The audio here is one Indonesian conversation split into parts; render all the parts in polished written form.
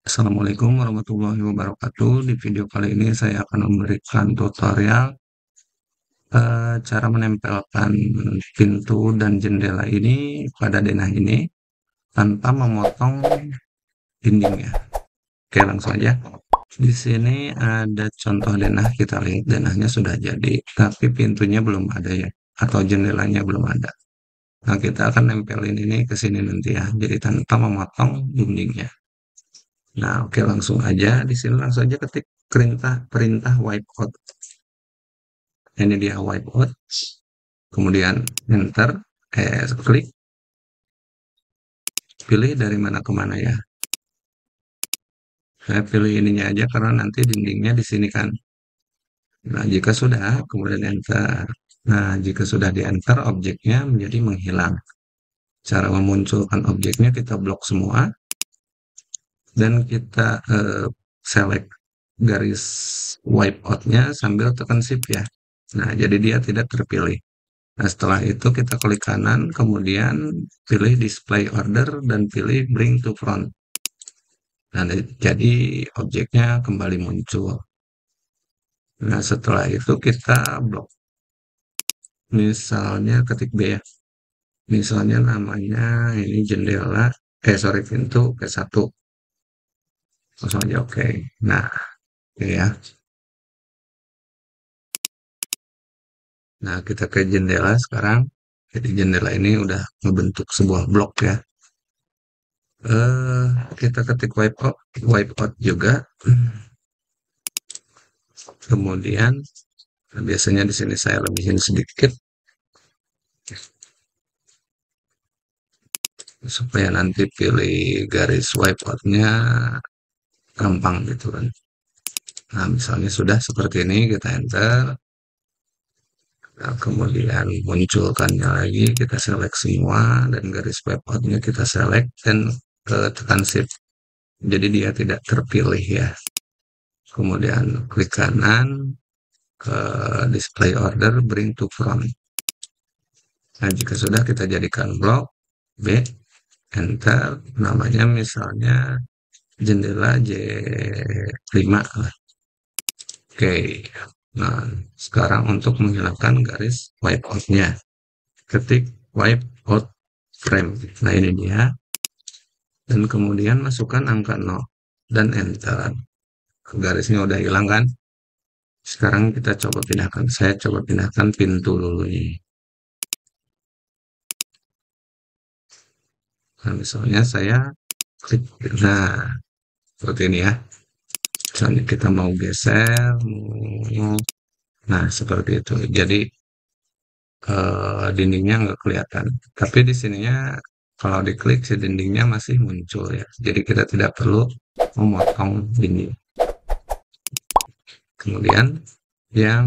Assalamualaikum warahmatullahi wabarakatuh. Di video kali ini saya akan memberikan tutorial cara menempelkan pintu dan jendela ini pada denah ini tanpa memotong dindingnya. Oke, langsung aja. Di sini ada contoh denah, kita lihat denahnya sudah jadi, tapi pintunya belum ada ya, atau jendelanya belum ada. Nah, kita akan nempelin ini ke sini nanti ya, jadi tanpa memotong dindingnya. Nah, oke, langsung aja. Di sini langsung aja ketik perintah perintah wipeout. Ini dia wipeout. Kemudian enter, klik, pilih dari mana ke mana ya. Saya pilih ininya aja karena nanti dindingnya di sini kan. Nah, jika sudah, kemudian enter. Nah, jika sudah di enter, objeknya menjadi menghilang. Cara memunculkan objeknya kita blok semua dan kita select garis wipeout-nya sambil tekan shift ya. Nah, jadi dia tidak terpilih. Nah, setelah itu kita klik kanan, kemudian pilih display order dan pilih bring to front. Nah, jadi objeknya kembali muncul. Nah, setelah itu kita blok. Misalnya ketik B ya. Misalnya namanya ini jendela, sorry, pintu P1. Langsung aja oke. Nah, oke ya. Nah, kita ke jendela sekarang. Jadi jendela ini udah membentuk sebuah blok ya. Kita ketik wipeout juga. Kemudian biasanya di sini saya lebihin sedikit supaya nanti pilih garis wipeout-nya gampang gitu kan. Nah, misalnya sudah seperti ini, kita enter. Nah, kemudian munculkannya lagi, kita select semua dan garis wipeout-nya kita select dan tekan shift. Jadi dia tidak terpilih ya. Kemudian klik kanan ke display order bring to front. Nah, jika sudah kita jadikan blok B, enter, namanya misalnya jendela J5 lah. Oke, nah sekarang untuk menghilangkan garis wipeout-nya, ketik wipeout frame. Nah ini dia, dan kemudian masukkan angka 0 dan enter. Garisnya udah hilang kan? Sekarang kita coba pindahkan, saya coba pindahkan pintu dulu nih. Nah, misalnya saya klik, nah seperti ini ya. Misalnya kita mau geser, nah seperti itu. Jadi dindingnya nggak kelihatan. Tapi di sininya kalau diklik si dindingnya masih muncul ya. Jadi kita tidak perlu memotong dinding. Kemudian yang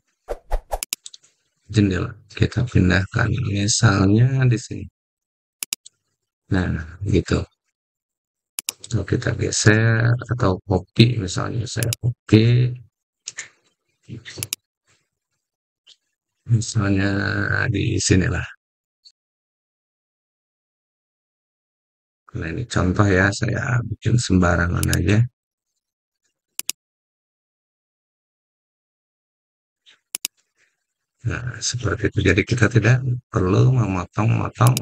jendela kita pindahkan misalnya di sini. Nah, gitu. Kalau kita geser atau copy misalnya saya copy misalnya di sinilah. Nah, ini contoh ya, saya bikin sembarangan aja. Nah, seperti itu. Jadi kita tidak perlu memotong-motong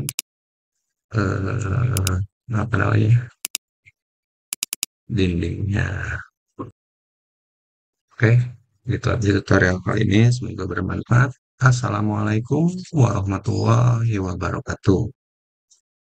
apa namanya dindingnya. Oke, gitu aja tutorial kali ini. Semoga bermanfaat. Assalamualaikum warahmatullahi wabarakatuh.